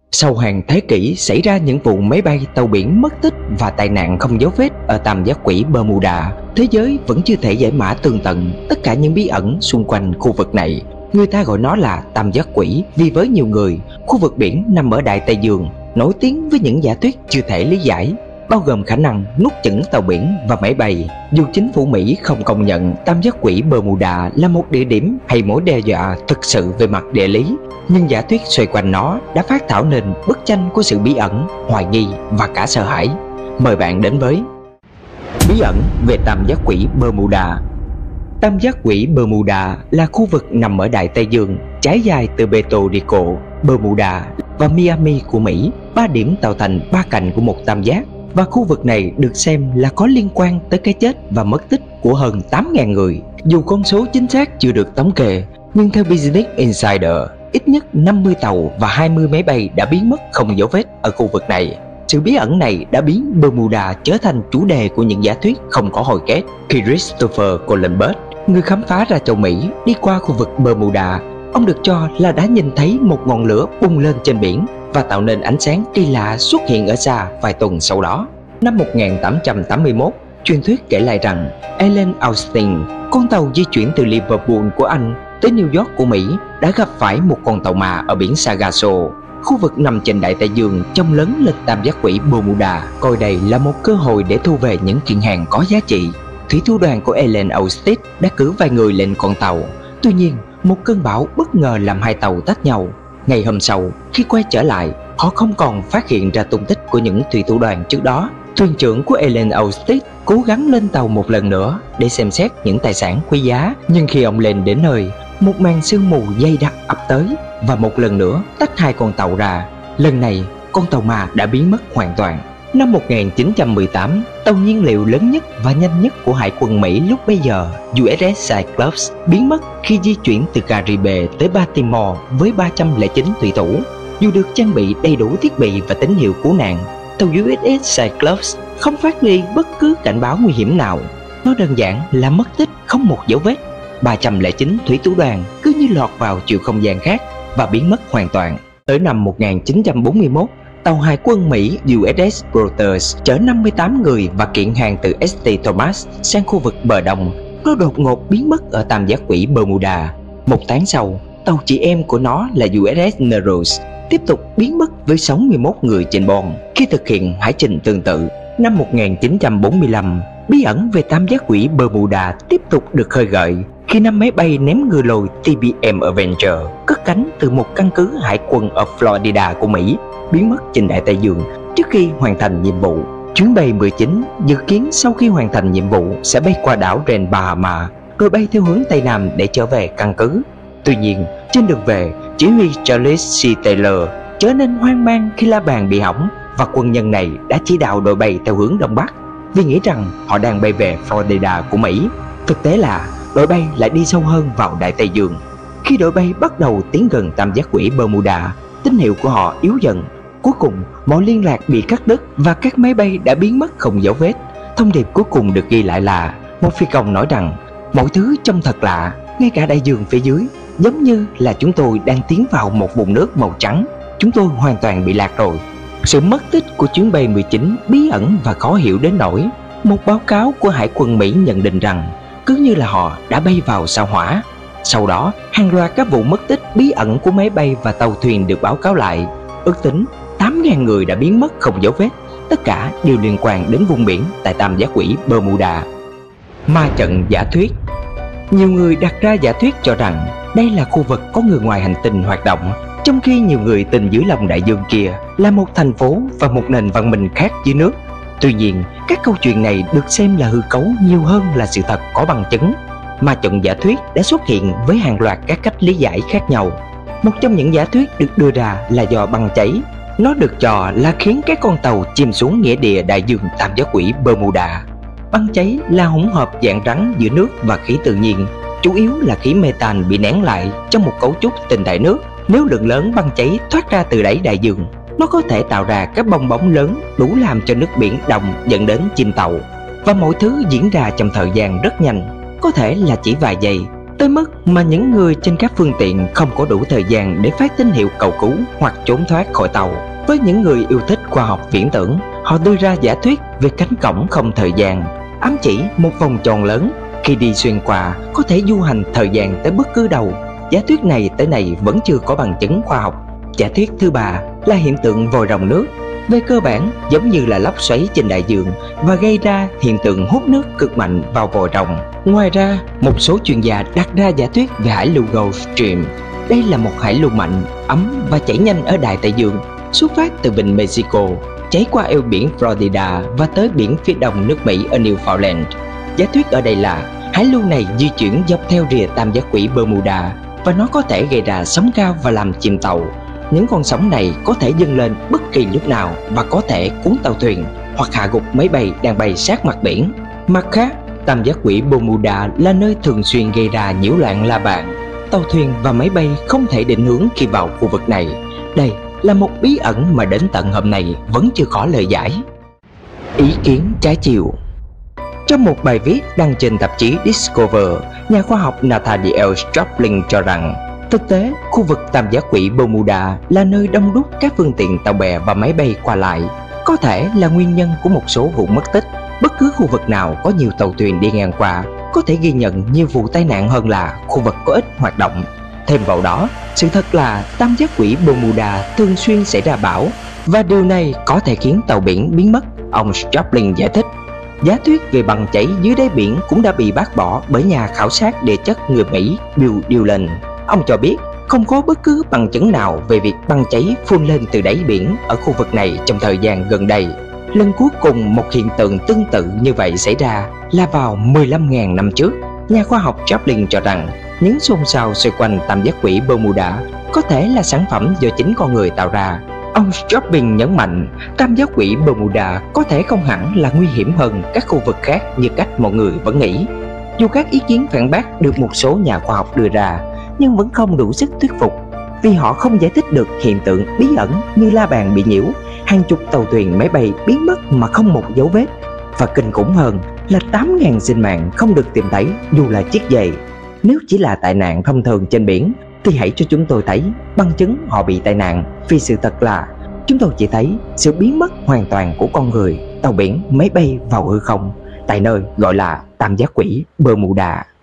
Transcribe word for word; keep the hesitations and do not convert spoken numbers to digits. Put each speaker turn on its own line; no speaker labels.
Sau hàng thế kỷ xảy ra những vụ máy bay, tàu biển mất tích và tai nạn không dấu vết ở tam giác quỷ Bermuda, thế giới vẫn chưa thể giải mã tường tận tất cả những bí ẩn xung quanh khu vực này. Người ta gọi nó là tam giác quỷ vì với nhiều người, khu vực biển nằm ở Đại Tây Dương nổi tiếng với những giả thuyết chưa thể lý giải, bao gồm khả năng nuốt chửng tàu biển và máy bay. Dù chính phủ Mỹ không công nhận tam giác quỷ Bermuda là một địa điểm hay mối đe dọa thực sự về mặt địa lý, nhưng giả thuyết xoay quanh nó đã phát thảo nên bức tranh của sự bí ẩn, hoài nghi và cả sợ hãi. Mời bạn đến với bí ẩn về tam giác quỷ Bermuda. Tam giác quỷ Bermuda là khu vực nằm ở Đại Tây Dương, trải dài từ Puerto Rico, Bermuda và Miami của Mỹ, ba điểm tạo thành ba cạnh của một tam giác. Và khu vực này được xem là có liên quan tới cái chết và mất tích của hơn tám nghìn người. Dù con số chính xác chưa được thống kê, nhưng theo Business Insider, ít nhất năm mươi tàu và hai mươi máy bay đã biến mất không dấu vết ở khu vực này. Sự bí ẩn này đã biến Bermuda trở thành chủ đề của những giả thuyết không có hồi kết. Khi Christopher Columbus, người khám phá ra châu Mỹ, đi qua khu vực Bermuda, ông được cho là đã nhìn thấy một ngọn lửa bùng lên trên biển và tạo nên ánh sáng kỳ lạ xuất hiện ở xa vài tuần sau đó. Năm một nghìn tám trăm tám mươi mốt, truyền thuyết kể lại rằng Ellen Austin, con tàu di chuyển từ Liverpool của Anh tới New York của Mỹ, đã gặp phải một con tàu ma ở biển Sargasso, khu vực nằm trên Đại Tây Dương trông lớn lên tam giác quỷ Bermuda, coi đây là một cơ hội để thu về những kiện hàng có giá trị. Thủy thủ đoàn của Ellen Austin đã cử vài người lên con tàu. Tuy nhiên, một cơn bão bất ngờ làm hai tàu tách nhau. Ngày hôm sau, khi quay trở lại, họ không còn phát hiện ra tung tích của những thủy thủ đoàn trước đó. Thuyền trưởng của Ellen Austin cố gắng lên tàu một lần nữa để xem xét những tài sản quý giá, nhưng khi ông lên đến nơi, một màn sương mù dày đặc ập tới và một lần nữa tách hai con tàu ra. Lần này, con tàu ma đã biến mất hoàn toàn. Năm một nghìn chín trăm mười tám, tàu nhiên liệu lớn nhất và nhanh nhất của Hải quân Mỹ lúc bấy giờ, u ét ét Cyclops, biến mất khi di chuyển từ Caribe tới Baltimore với ba trăm lẻ chín thủy thủ. Dù được trang bị đầy đủ thiết bị và tín hiệu cứu nạn, tàu u ét ét Cyclops không phát đi bất cứ cảnh báo nguy hiểm nào. Nó đơn giản là mất tích không một dấu vết. ba trăm lẻ chín thủy thủ đoàn cứ như lọt vào chiều không gian khác và biến mất hoàn toàn. Tới năm một nghìn chín trăm bốn mươi mốt, tàu Hải quân Mỹ u ét ét Proteus chở năm mươi tám người và kiện hàng từ ét tê Thomas sang khu vực bờ đông. Nó đột ngột biến mất ở tam giác quỷ Bermuda. Một tháng sau, tàu chị em của nó là u ét ét Nereus tiếp tục biến mất với sáu mươi mốt người trên bon khi thực hiện hải trình tương tự. Năm một nghìn chín trăm bốn mươi lăm, bí ẩn về tam giác quỷ Bermuda tiếp tục được khơi gợi khi năm máy bay ném ngư lôi tê bê em Avenger cất cánh từ một căn cứ hải quân ở Florida của Mỹ biến mất trên Đại Tây Dương trước khi hoàn thành nhiệm vụ. Chuyến bay mười chín dự kiến sau khi hoàn thành nhiệm vụ sẽ bay qua đảo Grand Bahama rồi bay theo hướng Tây Nam để trở về căn cứ. Tuy nhiên, trên đường về, chỉ huy Charles xê. Taylor trở nên hoang mang khi la bàn bị hỏng và quân nhân này đã chỉ đạo đội bay theo hướng Đông Bắc vì nghĩ rằng họ đang bay về Florida của Mỹ. Thực tế là đội bay lại đi sâu hơn vào Đại Tây Dương. Khi đội bay bắt đầu tiến gần tam giác quỷ Bermuda, tín hiệu của họ yếu dần. Cuối cùng, mọi liên lạc bị cắt đứt và các máy bay đã biến mất không dấu vết. Thông điệp cuối cùng được ghi lại là một phi công nói rằng mọi thứ trông thật lạ, ngay cả đại dương phía dưới, giống như là chúng tôi đang tiến vào một vùng nước màu trắng. Chúng tôi hoàn toàn bị lạc rồi. Sự mất tích của chuyến bay mười chín bí ẩn và khó hiểu đến nỗi một báo cáo của Hải quân Mỹ nhận định rằng cứ như là họ đã bay vào sao Hỏa. Sau đó, hàng loạt các vụ mất tích bí ẩn của máy bay và tàu thuyền được báo cáo lại. Ước tính tám nghìn người đã biến mất không dấu vết. Tất cả đều liên quan đến vùng biển tại tam giác quỷ Bermuda. Ma trận giả thuyết. Nhiều người đặt ra giả thuyết cho rằng đây là khu vực có người ngoài hành tinh hoạt động, trong khi nhiều người tin dưới lòng đại dương kia là một thành phố và một nền văn minh khác dưới nước. Tuy nhiên, các câu chuyện này được xem là hư cấu nhiều hơn là sự thật có bằng chứng. Ma trận giả thuyết đã xuất hiện với hàng loạt các cách lý giải khác nhau. Một trong những giả thuyết được đưa ra là do băng cháy. Nó được cho là khiến các con tàu chìm xuống nghĩa địa đại dương tam giác quỷ Bermuda. Băng cháy là hỗn hợp dạng rắn giữa nước và khí tự nhiên, chủ yếu là khí metan bị nén lại trong một cấu trúc tinh thể nước. Nếu lượng lớn băng cháy thoát ra từ đáy đại dương, nó có thể tạo ra các bong bóng lớn đủ làm cho nước biển đông dẫn đến chìm tàu. Và mọi thứ diễn ra trong thời gian rất nhanh, có thể là chỉ vài giây, tới mức mà những người trên các phương tiện không có đủ thời gian để phát tín hiệu cầu cứu hoặc trốn thoát khỏi tàu. Với những người yêu thích khoa học viễn tưởng, họ đưa ra giả thuyết về cánh cổng không thời gian, ám chỉ một vòng tròn lớn khi đi xuyên qua có thể du hành thời gian tới bất cứ đâu. Giả thuyết này tới nay vẫn chưa có bằng chứng khoa học. Giả thuyết thứ ba là hiện tượng vòi rồng nước. Về cơ bản, giống như là lốc xoáy trên đại dương và gây ra hiện tượng hút nước cực mạnh vào vòi rồng. Ngoài ra, một số chuyên gia đặt ra giả thuyết về hải lưu Gulf Stream. Đây là một hải lưu mạnh, ấm và chảy nhanh ở Đại Tây Dương, xuất phát từ vịnh Mexico, chảy qua eo biển Florida và tới biển phía đông nước Mỹ ở Newfoundland. Giả thuyết ở đây là hải lưu này di chuyển dọc theo rìa tam giác quỹ Bermuda và nó có thể gây ra sóng cao và làm chìm tàu. Những con sóng này có thể dâng lên bất kỳ lúc nào và có thể cuốn tàu thuyền hoặc hạ gục máy bay đang bay sát mặt biển. Mặt khác, tam giác quỹ Bermuda là nơi thường xuyên gây ra nhiễu loạn la bàn. Tàu thuyền và máy bay không thể định hướng khi vào khu vực này. Đây là một bí ẩn mà đến tận hôm nay vẫn chưa có lời giải. Ý kiến trái chiều. Trong một bài viết đăng trên tạp chí Discover, nhà khoa học Nathaniel Strobling cho rằng thực tế, khu vực tam giác quỹ Bermuda là nơi đông đúc các phương tiện tàu bè và máy bay qua lại, có thể là nguyên nhân của một số vụ mất tích. Bất cứ khu vực nào có nhiều tàu thuyền đi ngang qua có thể ghi nhận nhiều vụ tai nạn hơn là khu vực có ít hoạt động. Thêm vào đó, sự thật là tam giác quỹ Bermuda thường xuyên xảy ra bão và điều này có thể khiến tàu biển biến mất, ông Strobling giải thích. Giả thuyết về băng cháy dưới đáy biển cũng đã bị bác bỏ bởi nhà khảo sát địa chất người Mỹ Bill Dillon. Ông cho biết không có bất cứ bằng chứng nào về việc băng cháy phun lên từ đáy biển ở khu vực này trong thời gian gần đây. Lần cuối cùng một hiện tượng tương tự như vậy xảy ra là vào mười lăm nghìn năm trước. Nhà khoa học Chaplin cho rằng những xôn xao xoay quanh tam giác quỹ Bermuda có thể là sản phẩm do chính con người tạo ra. Ông Chaplin nhấn mạnh tam giác quỹ Bermuda có thể không hẳn là nguy hiểm hơn các khu vực khác như cách mọi người vẫn nghĩ. Dù các ý kiến phản bác được một số nhà khoa học đưa ra, nhưng vẫn không đủ sức thuyết phục vì họ không giải thích được hiện tượng bí ẩn như la bàn bị nhiễu, hàng chục tàu thuyền máy bay biến mất mà không một dấu vết, và kinh khủng hơn là tám nghìn sinh mạng không được tìm thấy dù là chiếc giày. Nếu chỉ là tai nạn thông thường trên biển thì hãy cho chúng tôi thấy bằng chứng họ bị tai nạn, vì sự thật là chúng tôi chỉ thấy sự biến mất hoàn toàn của con người, tàu biển, máy bay vào hư không tại nơi gọi là tam giác quỹ Bermuda.